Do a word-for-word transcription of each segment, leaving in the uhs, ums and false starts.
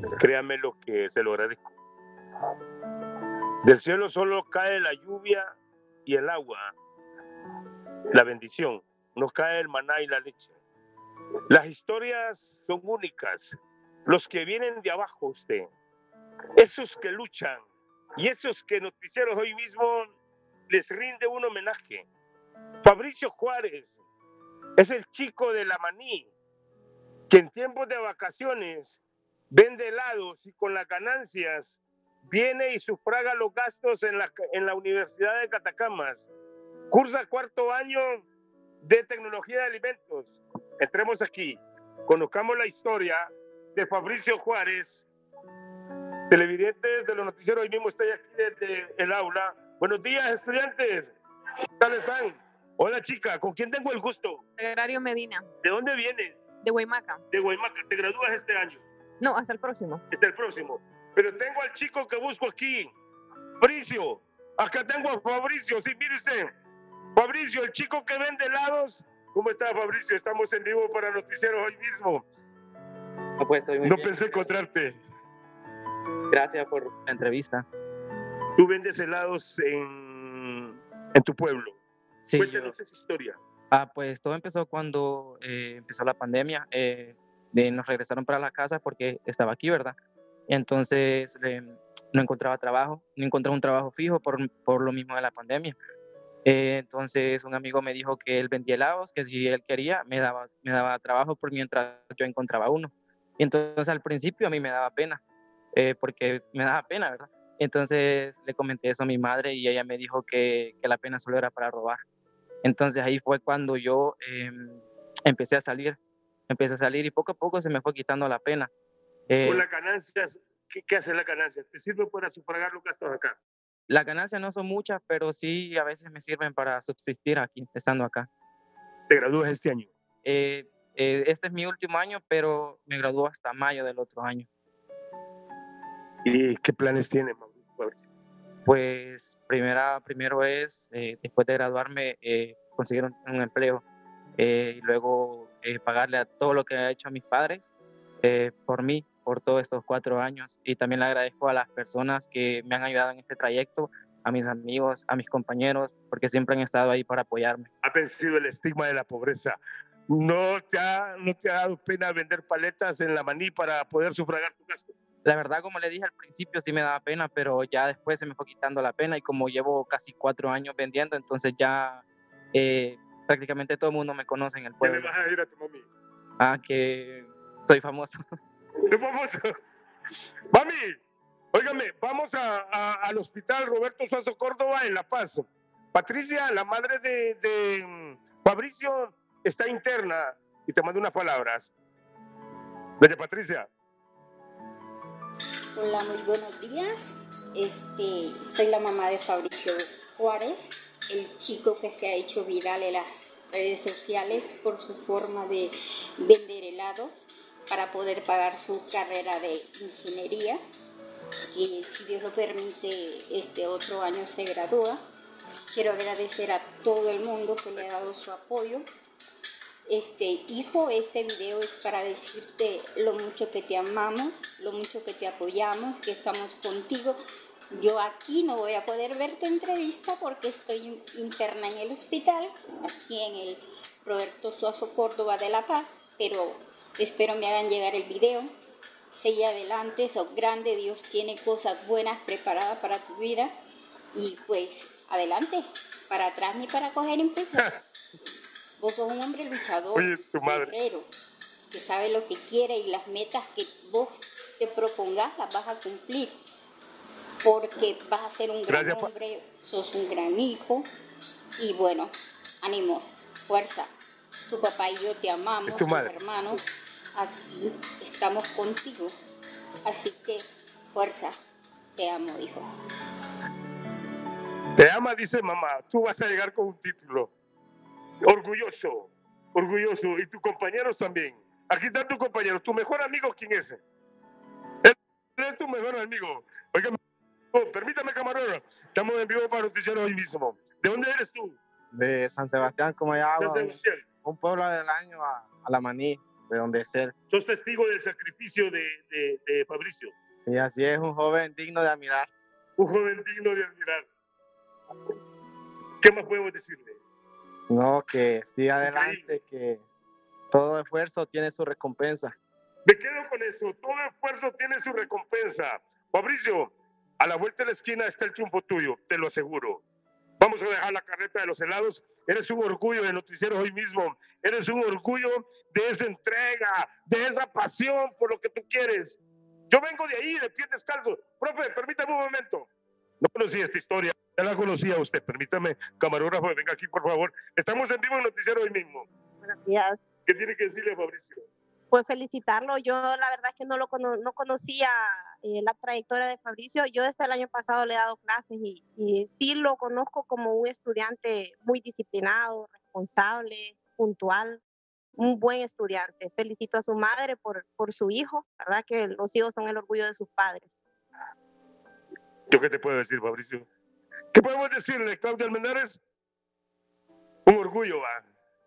Créame lo que se lo agradezco. Del cielo solo cae la lluvia y el agua, la bendición. No cae el maná y la leche. Las historias son únicas. Los que vienen de abajo, usted, esos que luchan y esos que noticieros hoy mismo les rinde un homenaje. Fabricio Juárez es el chico de la maní que en tiempos de vacaciones vende helados y con las ganancias viene y sufraga los gastos en la, en la Universidad de Catacamas. Cursa cuarto año de Tecnología de Alimentos. Entremos aquí, conozcamos la historia de Fabricio Juárez. Televidentes de los noticieros, hoy mismo estoy aquí desde el aula. Buenos días, estudiantes. ¿Qué tal están? Hola, chica, ¿con quién tengo el gusto? Sagrario Medina. ¿De dónde vienes? De Guaymaca. De Guaymaca. ¿Te gradúas este año? No, hasta el próximo. Hasta el próximo. Pero tengo al chico que busco aquí. Fabricio. Acá tengo a Fabricio. Sí, mire usted. Fabricio, el chico que vende helados. ¿Cómo está, Fabricio? Estamos en vivo para Noticieros hoy mismo. No, pues, estoy muy no bien. pensé encontrarte. Gracias por la entrevista. Tú vendes helados en, en tu pueblo. Sí, Cuéntanos yo... esa historia. Ah, pues todo empezó cuando eh, empezó la pandemia. Eh, de, nos regresaron para la casa porque estaba aquí, ¿verdad? Y entonces eh, no encontraba trabajo, no encontraba un trabajo fijo por, por lo mismo de la pandemia. Eh, entonces un amigo me dijo que él vendía helados, que si él quería me daba, me daba trabajo por mientras yo encontraba uno. Y entonces al principio a mí me daba pena, eh, porque me daba pena, ¿verdad? Entonces le comenté eso a mi madre y ella me dijo que, que la pena solo era para robar. Entonces ahí fue cuando yo eh, empecé a salir, empecé a salir y poco a poco se me fue quitando la pena. Eh, Con las ganancias, ¿qué, qué hace la ganancia? ¿Te sirve para sufragar los gastos acá? Las ganancias no son muchas, pero sí a veces me sirven para subsistir aquí, estando acá. ¿Te gradúas este año? Eh, eh, este es mi último año, pero me gradúo hasta mayo del otro año. ¿Y qué planes tienes, Mauricio? Pues primera, primero es, eh, después de graduarme, eh, conseguir un, un empleo eh, y luego eh, pagarle a todo lo que ha hecho a mis padres eh, por mí, por todos estos cuatro años. Y también le agradezco a las personas que me han ayudado en este trayecto, a mis amigos, a mis compañeros, porque siempre han estado ahí para apoyarme. Ha vencido el estigma de la pobreza. ¿No te ha, no te ha dado pena vender paletas en la maní para poder sufragar tu gasto? La verdad, como le dije al principio, sí me daba pena, pero ya después se me fue quitando la pena y como llevo casi cuatro años vendiendo, entonces ya eh, prácticamente todo el mundo me conoce en el pueblo. ¿Qué le vas a decir a tu mami? Ah, que soy famoso. ¿Soy famoso? Mami, óigame, vamos a, a, al hospital Roberto Suazo Córdoba en La Paz. Patricia, la madre de, de Fabricio, está interna y te mando unas palabras. Doña Patricia. Hola, muy buenos días. Este, soy la mamá de Fabricio Juárez, el chico que se ha hecho viral en las redes sociales por su forma de vender helados para poder pagar su carrera de ingeniería. Y si Dios lo permite, este otro año se gradúa. Quiero agradecer a todo el mundo que le ha dado su apoyo. Este, hijo, este video es para decirte lo mucho que te amamos, lo mucho que te apoyamos, que estamos contigo. Yo aquí no voy a poder ver tu entrevista porque estoy interna en el hospital, aquí en el Roberto Suazo Córdoba de La Paz, pero espero me hagan llegar el video. Sigue adelante, sos grande, Dios tiene cosas buenas preparadas para tu vida y pues adelante, para atrás ni para coger impulso. Vos sos un hombre luchador, Oye, tu madre, guerrero, que sabe lo que quiere y las metas que vos te propongas las vas a cumplir. Porque vas a ser un gran Gracias, hombre, sos un gran hijo. Y bueno, ánimos, fuerza. Tu papá y yo te amamos, es tu madre. tus hermanos. Aquí estamos contigo. Así que, fuerza. Te amo, hijo. Te ama, dice mamá. Tú vas a llegar con un título. Orgulloso, orgulloso. Y tus compañeros también. Aquí está tu compañero. ¿Tu mejor amigo quién es? Él es tu mejor amigo. Oiga, oh, permítame, camarón. Estamos en vivo para Noticieros hoy mismo. ¿De dónde eres tú? De San Sebastián, como ya San Sebastián. un pueblo del año a, a La Maní. de donde es él. ¿Sos testigo del sacrificio de, de, de Fabricio? Sí, así es, un joven digno de admirar. Un joven digno de admirar. ¿Qué más podemos decirle? No, que siga adelante, que todo esfuerzo tiene su recompensa. Me quedo con eso, todo esfuerzo tiene su recompensa. Fabricio, a la vuelta de la esquina está el triunfo tuyo, te lo aseguro. Vamos a dejar la carreta de los helados. Eres un orgullo de Noticieros Hoy Mismo. Eres un orgullo de esa entrega, de esa pasión por lo que tú quieres. Yo vengo de ahí, de pies descalzos. Profe, permítame un momento. No conocía esta historia, ya la conocía usted. Permítame, camarógrafo, venga aquí, por favor. Estamos en vivo en Noticiero Hoy Mismo. Buenos días. ¿Qué tiene que decirle a Fabricio? Pues felicitarlo. Yo la verdad es que no lo cono no conocía eh, la trayectoria de Fabricio. Yo desde el año pasado le he dado clases y, y sí lo conozco como un estudiante muy disciplinado, responsable, puntual, un buen estudiante. Felicito a su madre por, por su hijo. La verdad que los hijos son el orgullo de sus padres. ¿Yo qué te puedo decir, Fabricio? ¿Qué podemos decirle, Claudia Almendares? Un orgullo, va.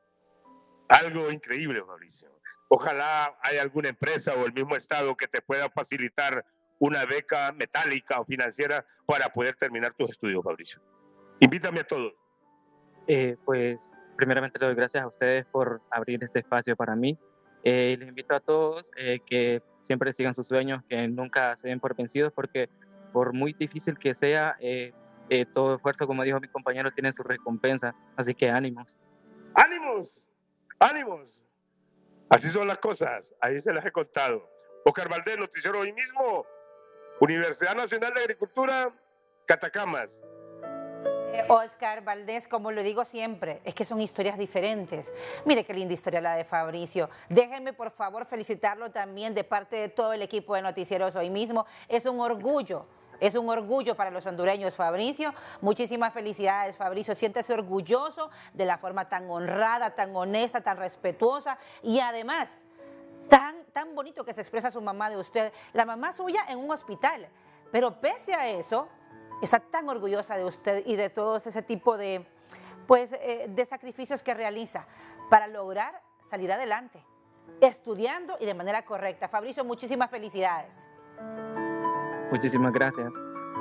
Algo increíble, Fabricio. Ojalá haya alguna empresa o el mismo Estado que te pueda facilitar una beca metálica o financiera para poder terminar tus estudios, Fabricio. Invítame a todos. Eh, pues primeramente le doy gracias a ustedes por abrir este espacio para mí. Eh, les invito a todos eh, que siempre sigan sus sueños, que nunca se den por vencidos, porque por muy difícil que sea, eh, eh, todo esfuerzo, como dijo mi compañero, tiene su recompensa. Así que ánimos. ¡Ánimos! ¡Ánimos! Así son las cosas, ahí se las he contado. Oscar Valdés, Noticiero Hoy Mismo, Universidad Nacional de Agricultura, Catacamas. Eh, Oscar Valdés, como lo digo siempre, es que son historias diferentes. Mire qué linda historia la de Fabricio. Déjenme por favor felicitarlo también de parte de todo el equipo de Noticieros Hoy Mismo. Es un orgullo. Es un orgullo para los hondureños, Fabricio. Muchísimas felicidades, Fabricio. Siéntese orgulloso de la forma tan honrada, tan honesta, tan respetuosa y además tan, tan bonito que se expresa su mamá de usted. La mamá suya en un hospital, pero pese a eso, está tan orgullosa de usted y de todo ese tipo de, pues, eh, de sacrificios que realiza para lograr salir adelante, estudiando y de manera correcta. Fabricio, muchísimas felicidades. Muchísimas gracias.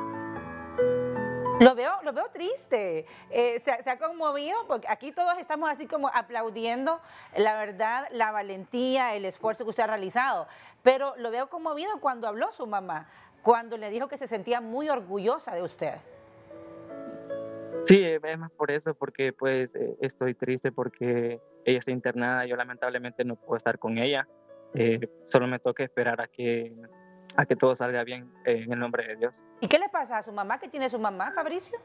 Lo veo, lo veo triste, eh, se, se ha conmovido porque aquí todos estamos así como aplaudiendo la verdad, la valentía, el esfuerzo que usted ha realizado, pero lo veo conmovido cuando habló su mamá, cuando le dijo que se sentía muy orgullosa de usted. Sí, es más por eso, porque pues eh, estoy triste porque ella está internada, yo lamentablemente no puedo estar con ella, eh, solo me toca esperar a que... a que todo salga bien eh, en el nombre de Dios. ¿Y qué le pasa a su mamá? ¿Qué tiene su mamá, Fabricio?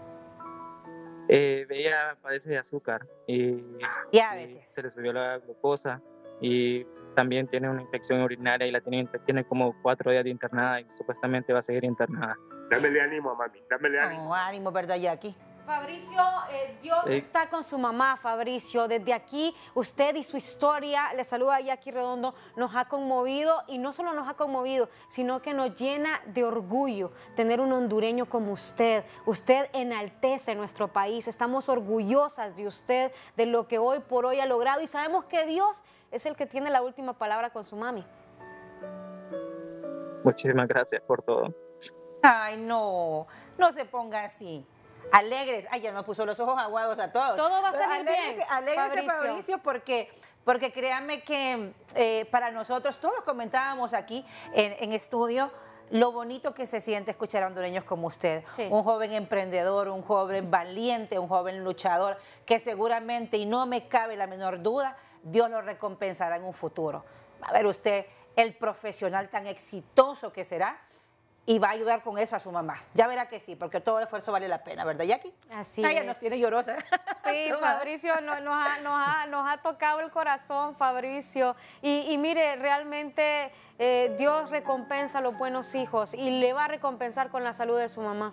Eh, ella padece de azúcar y, Diabetes. y se le subió la glucosa y también tiene una infección urinaria y la tiene, tiene como cuatro días de internada y supuestamente va a seguir internada. Dámele ánimo, mami, dámele ánimo. No, ánimo, ¿verdad, Jackie? Fabricio, eh, Dios Sí. está con su mamá, Fabricio. Desde aquí, usted y su historia, le saluda a Jackie Redondo, nos ha conmovido y no solo nos ha conmovido, sino que nos llena de orgullo tener un hondureño como usted. Usted enaltece nuestro país, estamos orgullosas de usted, de lo que hoy por hoy ha logrado y sabemos que Dios es el que tiene la última palabra con su mami. Muchísimas gracias por todo. Ay, no, no se ponga así. Alegres, ay, ya nos puso los ojos aguados a todos. Todo va a salir Alégrese, bien, alégrese, Fabricio. Fabricio, porque, porque créanme que eh, para nosotros, todos comentábamos aquí en, en estudio, lo bonito que se siente escuchar a hondureños como usted. Sí. Un joven emprendedor, un joven valiente, un joven luchador, que seguramente, y no me cabe la menor duda, Dios lo recompensará en un futuro. A ver usted, el profesional tan exitoso que será, y va a ayudar con eso a su mamá. Ya verá que sí, porque todo el esfuerzo vale la pena, ¿verdad, Jackie? Así Ella es. nos tiene llorosa. Sí, No más. Fabricio, no- nos, ha, nos, ha, nos ha tocado el corazón, Fabricio. Y, y mire, realmente eh, Dios recompensa a los buenos hijos y le va a recompensar con la salud de su mamá.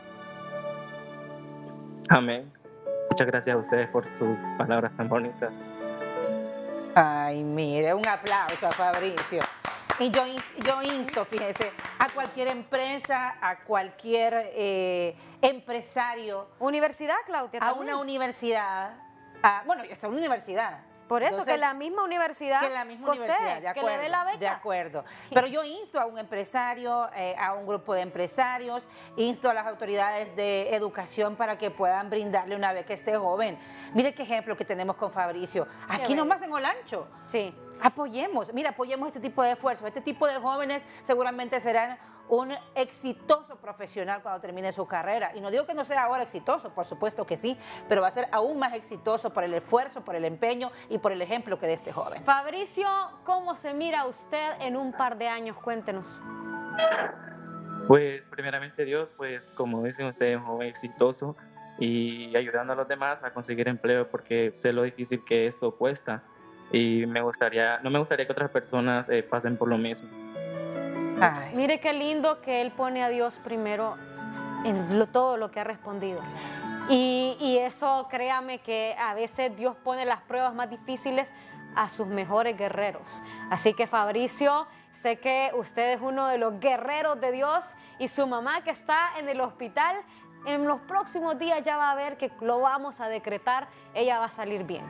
Amén. Muchas gracias a ustedes por sus palabras tan bonitas. Ay, mire, un aplauso a Fabricio. Y yo, in- yo insto, fíjese, a cualquier empresa, a cualquier eh, empresario, Universidad, Claudia, a también. una universidad, a, bueno, hasta una universidad, Por eso, Entonces, que la misma universidad que la misma costee, universidad, de acuerdo, que le dé la beca. de acuerdo. Sí. Pero yo insto a un empresario, eh, a un grupo de empresarios, insto a las autoridades de educación para que puedan brindarle una beca a este joven. Mire qué ejemplo que tenemos con Fabricio. Aquí bello. nomás en Olancho. Sí. Apoyemos, mira, apoyemos este tipo de esfuerzos. Este tipo de jóvenes seguramente serán un exitoso profesional cuando termine su carrera. Y no digo que no sea ahora exitoso, por supuesto que sí, pero va a ser aún más exitoso por el esfuerzo, por el empeño y por el ejemplo que de este joven. Fabricio, ¿cómo se mira usted en un par de años? Cuéntenos. Pues primeramente Dios, pues como dicen ustedes, un joven exitoso y ayudando a los demás a conseguir empleo, porque sé lo difícil que esto cuesta y me gustaría, no me gustaría que otras personas eh, pasen por lo mismo. Ay. Mire qué lindo que él pone a Dios primero en lo- todo lo que ha respondido. Y, y eso, créame que a veces Dios pone las pruebas más difíciles a sus mejores guerreros. Así que Fabricio, sé que usted es uno de los guerreros de Dios y su mamá que está en el hospital, en los próximos días ya va a ver que lo vamos a decretar, ella va a salir bien.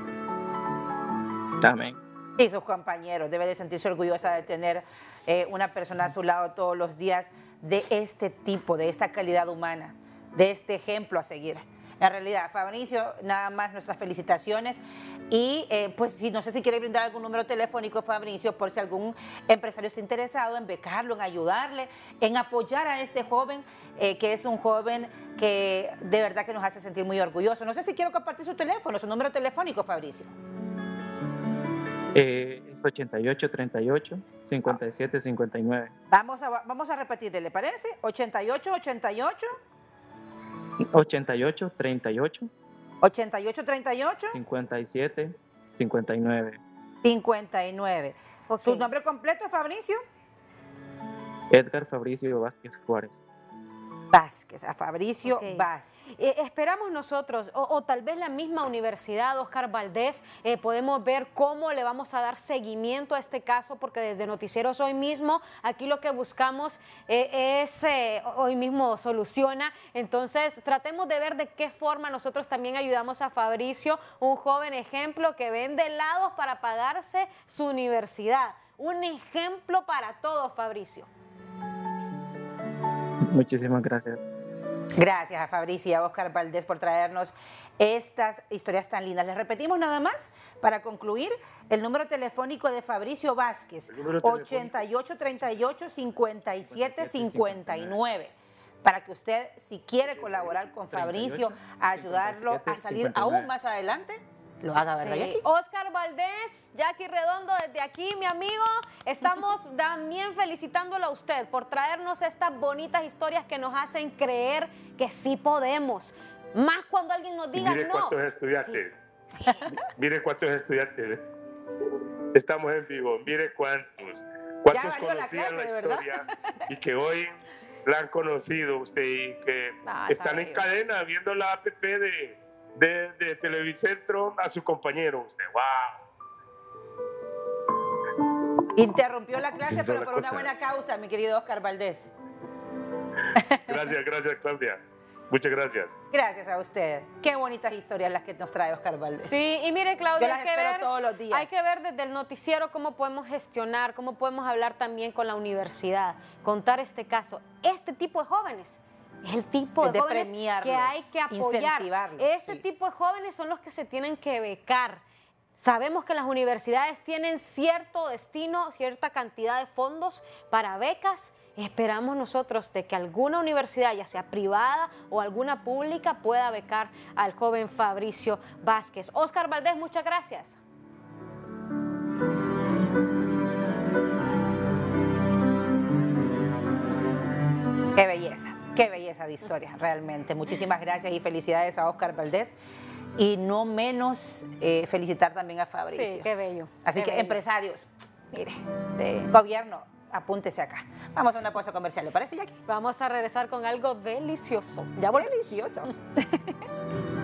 Amén. Y sus compañeros, debe de sentirse orgullosa de tener eh, una persona a su lado todos los días de este tipo, de esta calidad humana, de este ejemplo a seguir. En realidad, Fabricio, nada más nuestras felicitaciones y eh, pues si no sé si quiere brindar algún número telefónico, Fabricio, por si algún empresario está interesado en becarlo, en ayudarle, en apoyar a este joven, eh, que es un joven que de verdad que nos hace sentir muy orgullosos. No sé si quiero compartir su teléfono, su número telefónico, Fabricio. Eh, es ochenta y ocho, treinta y ocho, cincuenta y siete, cincuenta y nueve. Vamos a, vamos a repetirle, ¿le parece? ochenta y ocho, ochenta y ocho, ochenta y ocho, treinta y ocho, ochenta y ocho, treinta y ocho, cincuenta y siete, cincuenta y nueve. cincuenta y nueve. Ok. ¿Su nombre completo, Fabricio? Edgar Fabricio Vázquez Juárez. Vázquez, a Fabricio Ok. Vázquez. Eh, esperamos nosotros, o, o tal vez la misma universidad, Oscar Valdés, eh, podemos ver cómo le vamos a dar seguimiento a este caso, porque desde Noticieros hoy mismo, aquí lo que buscamos eh, es, eh, hoy mismo soluciona, entonces tratemos de ver de qué forma nosotros también ayudamos a Fabricio, un joven ejemplo que vende helados para pagarse su universidad. Un ejemplo para todos, Fabricio. Muchísimas gracias. Gracias a Fabricio y a Oscar Valdés por traernos estas historias tan lindas. Les repetimos nada más para concluir el número telefónico de Fabricio Vázquez, ochenta y ocho, treinta y ocho, cincuenta y siete, cincuenta y nueve. Para que usted, si quiere colaborar con Fabricio, a ayudarlo a salir aún más adelante, lo haga, ¿verdad, Sí. Jackie? Oscar Valdés, Jackie Redondo, desde aquí, mi amigo, estamos también felicitándolo a usted por traernos estas bonitas historias que nos hacen creer que sí podemos. Más cuando alguien nos Y diga mire no. cuántos estudiantes. Mire cuántos estudiantes. Estamos en vivo. Mire cuántos. Cuántos valió la conocían clase, la de verdad. historia y que hoy la han conocido usted y que Ah, están está en bello. cadena viendo la app de, de, de Televicentro a su compañero. Usted, wow. Interrumpió la clase, Sí, son pero las por una cosas. buena causa, mi querido Oscar Valdés. Gracias, gracias, Claudia. Muchas gracias. Gracias a usted. Qué bonitas historias las que nos trae Oscar Valdés. Sí, y mire, Claudia, Yo las hay que espero ver, todos los días. hay que ver desde el noticiero cómo podemos gestionar, cómo podemos hablar también con la universidad, contar este caso. Este tipo de jóvenes es el tipo Es de, de jóvenes premiarlos, que hay que apoyar. incentivarlos, Este sí. tipo de jóvenes son los que se tienen que becar. Sabemos que las universidades tienen cierto destino, cierta cantidad de fondos para becas. Esperamos nosotros de que alguna universidad, ya sea privada o alguna pública, pueda becar al joven Fabricio Vázquez. Oscar Valdés, muchas gracias. Qué belleza, qué belleza de historia, realmente. Muchísimas gracias y felicidades a Oscar Valdés. Y no menos eh, felicitar también a Fabricio. Sí, qué bello. Así qué que bello. empresarios, mire, Sí. gobierno, apúntese acá. Vamos a una pausa comercial, ¿le parece, Jackie? Vamos a regresar con algo delicioso. Ya volvemos. Delicioso.